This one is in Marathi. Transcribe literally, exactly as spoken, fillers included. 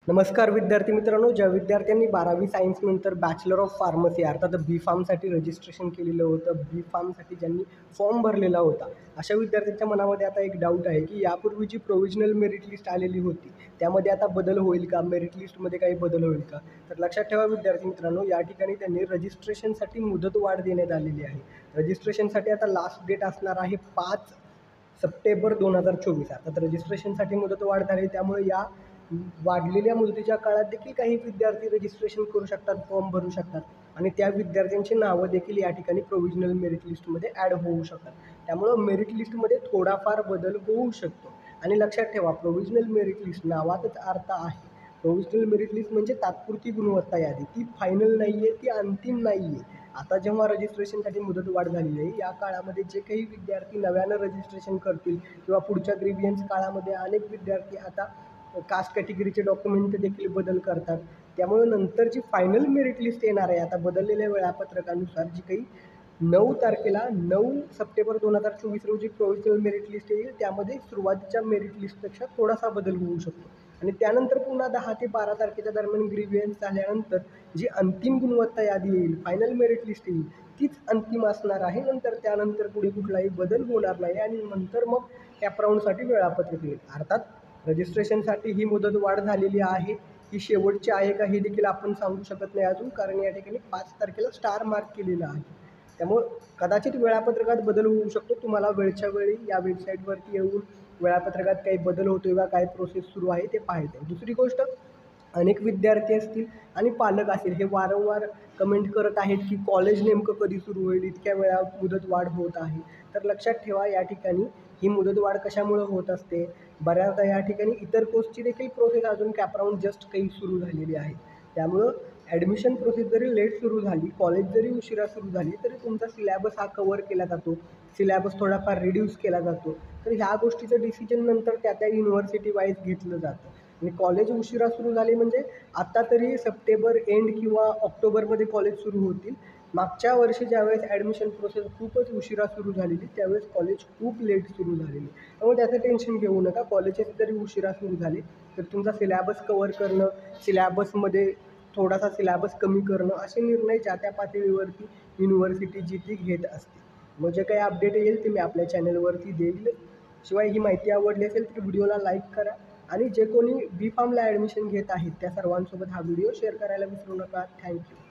नमस्कार विद्यार्थी मित्रांनो, ज्या विद्यार्थ्यांनी बारावी सायन्सनंतर बॅचलर ऑफ फार्मसी अर्थात बी फार्मसाठी रजिस्ट्रेशन केलेलं होतं, बी फार्मसाठी ज्यांनी फॉर्म भरलेला होता, अशा विद्यार्थ्यांच्या मनामध्ये आता एक डाऊट आहे की यापूर्वी जी प्रोव्हिजनल मेरिट लिस्ट आलेली होती त्यामध्ये आता बदल होईल का? मेरिट लिस्टमध्ये काही बदल होईल का? तर लक्षात ठेवा विद्यार्थी मित्रांनो, या ठिकाणी त्यांनी रजिस्ट्रेशनसाठी मुदतवाढ देण्यात आलेली आहे. रजिस्ट्रेशनसाठी आता लास्ट डेट असणार आहे पाच सप्टेंबर दोन हजार चोवीस. अर्थात रजिस्ट्रेशनसाठी मुदतवाढ झाली, त्यामुळे या वाढलेल्या मुदतीच्या काळात देखील काही विद्यार्थी रजिस्ट्रेशन करू शकतात, फॉर्म भरू शकतात आणि त्या विद्यार्थ्यांची नावं देखील या ठिकाणी प्रोव्हिजनल मेरिट लिस्टमध्ये ॲड होऊ शकतात. त्यामुळं मेरिट लिस्टमध्ये थोडाफार बदल होऊ शकतो. आणि लक्षात ठेवा, प्रोव्हिजनल मेरिट लिस्ट नावातच अर्थ आहे. प्रोव्हिजनल मेरिट लिस्ट म्हणजे तात्पुरती गुणवत्ता यादी, ती फायनल नाही आहे, ती अंतिम नाही आहे. आता जेव्हा रजिस्ट्रेशनसाठी मुदतवाढ झालेली आहे, या काळामध्ये जे काही विद्यार्थी नव्यानं रजिस्ट्रेशन करतील किंवा पुढच्या ग्रीवियन्स काळामध्ये अनेक विद्यार्थी आता कास्ट कॅटेगरीचे डॉक्युमेंट देखील बदल करतात. त्यामुळे नंतर जी फायनल मेरिट लिस्ट येणार आहे आता बदललेल्या वेळापत्रकानुसार, जी काही नऊ तारखेला नऊ सप्टेंबर दोन हजार चोवीस रोजी प्रोव्हिजनल मेरिट लिस्ट येईल, त्यामध्ये सुरुवातीच्या मेरिट लिस्टपेक्षा थोडासा बदल होऊ शकतो आणि त्यानंतर पुन्हा दहा ते बारा तारखेच्या दरम्यान ग्रीवियन्स झाल्यानंतर जी अंतिम गुणवत्ता यादी येईल, फायनल मेरिट लिस्ट येईल, तीच अंतिम असणार आहे. नंतर त्यानंतर पुढे कुठलाही बदल होणार नाही आणि नंतर मग कॅपराऊंडसाठी वेळापत्रक येईल. अर्थात रजिस्ट्रेशनसाठी ही मुदतवाढ झालेली आहे, ही शेवटची आहे का हे देखील आपण सांगू शकत नाही अजून, कारण या ठिकाणी पाच तारखेला स्टार मार्क केलेला आहे. त्यामुळं कदाचित वेळापत्रकात बदल होऊ शकतो. तुम्हाला वेळच्या वेळी या वेबसाईटवरती येऊन वेळापत्रकात काही बदल होतो का, काय प्रोसेस सुरू आहे ते पाहायचं आहे. दुसरी गोष्ट, अनेक विद्यार्थी असतील आणि पालक असतील, हे वारंवार कमेंट करत आहेत की कॉलेज नेमकं कधी सुरू होईल, इतक्या वेळा मुदतवाढ होत आहे. तर लक्षात ठेवा, या ठिकाणी ही मुदतवाढ कशामुळं होत असते, बऱ्याचदा या ठिकाणी इतर कोर्सची देखील प्रोसेस अजून कॅपराऊंड जस्ट काही सुरू झालेली आहे. त्यामुळं ॲडमिशन प्रोसेस जरी लेट सुरू झाली, कॉलेज जरी उशिरा सुरू झाली, तरी तुमचा सिलॅबस हा कवर केला जातो, सिलॅबस थोडाफार रिड्यूस केला जातो. तर ह्या गोष्टीचं डिसिजन नंतर त्या त्या युनिव्हर्सिटी वाईज घेतलं जातं. आणि कॉलेज उशिरा सुरू झाले म्हणजे आत्ता तरी सप्टेंबर एंड किंवा ऑक्टोबरमध्ये कॉलेज सुरू होतील. मागच्या वर्षी ज्यावेळेस ॲडमिशन प्रोसेस खूपच उशिरा सुरू झालेली, त्यावेळेस कॉलेज खूप लेट सुरू झालेली. त्यामुळे त्याचं टेन्शन घेऊ नका. कॉलेजेस जरी उशिरा सुरू झाले तर तुमचा सिलॅबस कवर करणं, सिलॅबसमध्ये थोडासा सिलॅबस कमी करणं, असे निर्णय ज्या त्या पातळीवरती युनिव्हर्सिटी जी ती घेत असते. मग जे काही अपडेट येईल ते मी आपल्या चॅनलवरती देईल. शिवाय ही माहिती आवडली असेल तर व्हिडिओला लाईक करा आणि जे कोणी बी फार्मला ॲडमिशन घेत आहेत त्या सर्वांसोबत हा व्हिडिओ शेअर करायला विसरू नका. थँक्यू.